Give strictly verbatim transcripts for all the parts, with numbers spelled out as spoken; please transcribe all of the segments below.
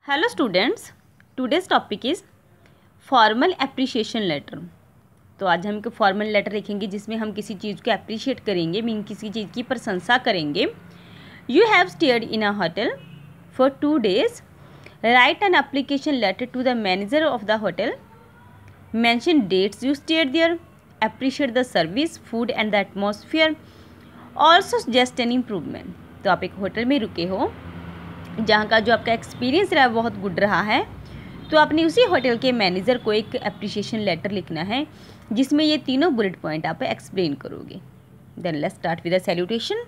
Hello students, today's topic is formal appreciation letter. तो आज हम एक फॉर्मल लेटर लिखेंगे जिसमें हम किसी चीज़ को अप्रिशिएट करेंगे, मीन किसी चीज़ की प्रशंसा करेंगे। You have stayed in a hotel for two days, write an application letter to the manager of the hotel, mention dates you stayed there, appreciate the service, food and the atmosphere, also suggest an improvement. तो आप एक hotel में रुके हो जहाँ का जो आपका एक्सपीरियंस रहा है बहुत गुड रहा है, तो आपने उसी होटल के मैनेजर को एक एप्रिशिएशन लेटर लिखना है जिसमें ये तीनों बुलेट पॉइंट आप एक्सप्लेन करोगे। Then let's start with the salutation.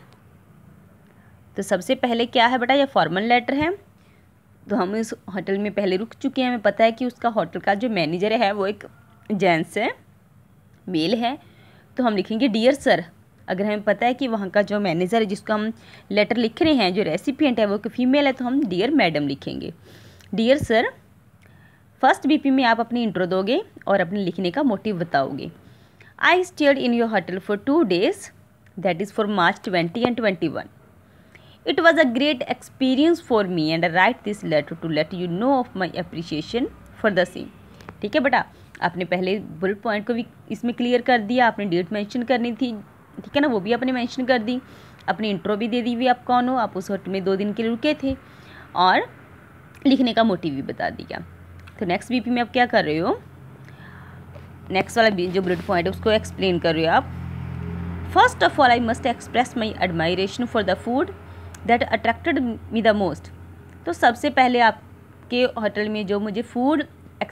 तो सबसे पहले क्या है बेटा, ये फॉर्मल लेटर है। तो हम इस होटल में पहले रुक चुके हैं, हमें पता है कि उसका होटल का जो मैनेजर है वो एक जेंट्स है, मेल है। तो हम लिखेंगे डियर सर। अगर हमें पता है कि वहाँ का जो मैनेजर है जिसको हम लेटर लिख रहे हैं, जो रेसिपिएंट है वो एक फीमेल है, तो हम डियर मैडम लिखेंगे। डियर सर, फर्स्ट बीपी में आप अपनी इंट्रो दोगे और अपने लिखने का मोटिव बताओगे। I stayed in your hotel for two days, that is for March twenty and twenty one. It was a great experience for me and I write this letter to let you know of my appreciation for the same. ठीक है बेटा, आपने पहले bullet point को भी इसमें clear कर दिया, आपने डेट मेंशन करनी थी, ठीक है ना, वो भी आपने मेंशन कर दी, अपनी इंट्रो भी दे दी हुई आप कौन हो, आप उस होटल में दो दिन के लिए रुके थे, और लिखने का मोटिव भी बता दिया। तो नेक्स्ट बीपी में आप क्या कर रहे हो, नेक्स्ट वाला जो बुलेट पॉइंट है उसको एक्सप्लेन कर रहे हो आप। First of all I must express my admiration for the food that attracted me the most. तो सबसे पहले आपके होटल में जो मुझे फूड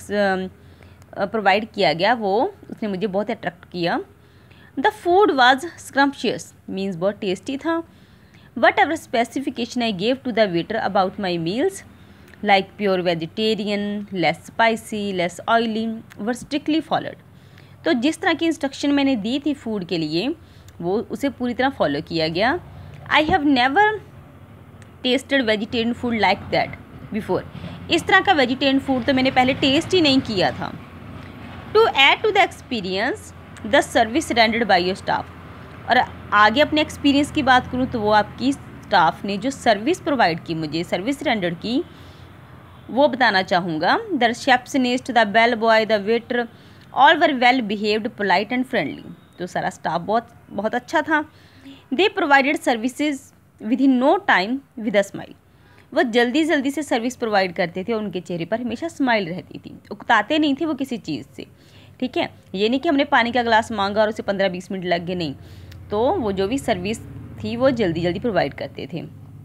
प्रोवाइड किया गया वो उसने मुझे बहुत अट्रैक्ट किया। The food was scrumptious, means बहुत टेस्टी था। Whatever specification I gave to the waiter about my meals like pure vegetarian, less spicy, less oily, were strictly followed. तो जिस तरह की इंस्ट्रक्शन मैंने दी थी फूड के लिए वो उसे पूरी तरह फॉलो किया गया। I have never tasted vegetarian food like that before. इस तरह का वेजिटेरियन फूड तो मैंने पहले टेस्ट ही नहीं किया था। To add to the experience the service rendered by your staff. और आगे अपने एक्सपीरियंस की बात करूँ तो वो आपकी स्टाफ ने जो सर्विस प्रोवाइड की, मुझे सर्विस रेंडर्ड की, वो बताना चाहूँगा। The receptionist, the bell boy, the waiter, all were well behaved, polite and friendly. तो सारा स्टाफ बहुत बहुत अच्छा था। They provided services within no time with a smile. वो जल्दी जल्दी से सर्विस प्रोवाइड करते थे और उनके चेहरे पर हमेशा स्माइल रहती थी, उकताते नहीं थे वो किसी चीज़ से। ठीक है, ये नहीं कि हमने पानी का गिलास मांगा और उसे पंद्रह बीस मिनट लग गए, नहीं। तो वो जो भी सर्विस थी वो जल्दी जल्दी प्रोवाइड करते थे।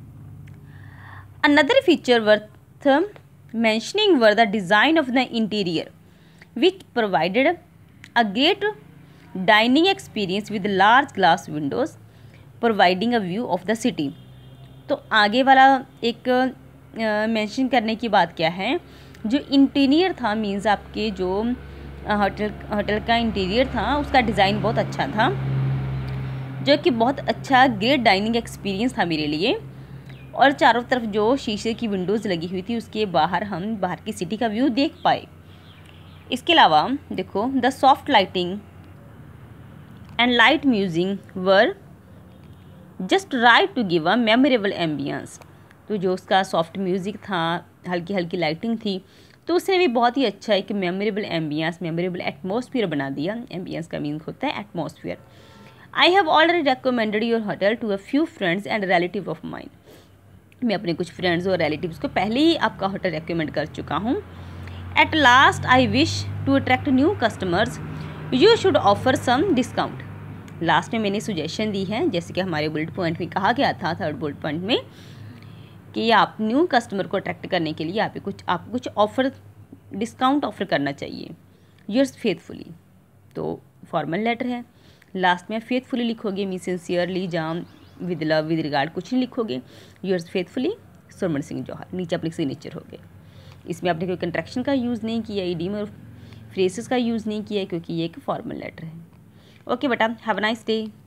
Another feature worth mentioning were the design of the interior which provided a great dining experience with large glass windows providing a view of the city. तो आगे वाला एक मेंशन uh, करने की बात क्या है, जो इंटीरियर था, मीन्स आपके जो होटल होटल का इंटीरियर था उसका डिज़ाइन बहुत अच्छा था, जो कि बहुत अच्छा ग्रेट डाइनिंग एक्सपीरियंस था मेरे लिए। और चारों तरफ जो शीशे की विंडोज़ लगी हुई थी उसके बाहर हम बाहर की सिटी का व्यू देख पाए। इसके अलावा देखो, the soft lighting and light music were just right to give a memorable ambience. तो जो उसका सॉफ्ट म्यूज़िक था, हल्की हल्की लाइटिंग थी, तो उसने भी बहुत ही अच्छा एक मेमोरेबल एम्बियंस, मेमोरेबल एटमॉस्फेयर बना दिया। एम्बियंस का मीन होता है atmosphere. I have already recommended your hotel to a few friends and relative of mine. मैं अपने कुछ फ्रेंड्स और रिलेटिव्स को पहले ही आपका होटल रिकमेंड कर चुका हूँ। At last I wish to attract new customers, you should offer some discount. Last में मैंने सुजेशन दी है, जैसे कि हमारे बुलेट पॉइंट में कहा गया था, थर्ड बुलेट पॉइंट में, कि आप न्यू कस्टमर को अट्रैक्ट करने के लिए आप कुछ आपको कुछ ऑफर, डिस्काउंट ऑफर करना चाहिए। Yours faithfully. तो फॉर्मल लेटर है, लास्ट में फेथफुली लिखोगे, मी सिंसियरली, जाम, विद लव, विद रिगार्ड कुछ नहीं लिखोगे। योर्स फेथफुली सुरमन सिंह जौहर, नीचे अपने सिग्नेचर हो गए। इसमें आपने कोई कंट्रैक्शन का यूज़ नहीं किया, ईडीम और फ्रेसेस का यूज़ नहीं किया, क्योंकि ये एक फॉर्मल लेटर है। ओके बेटा, हैव अ नाइस डे।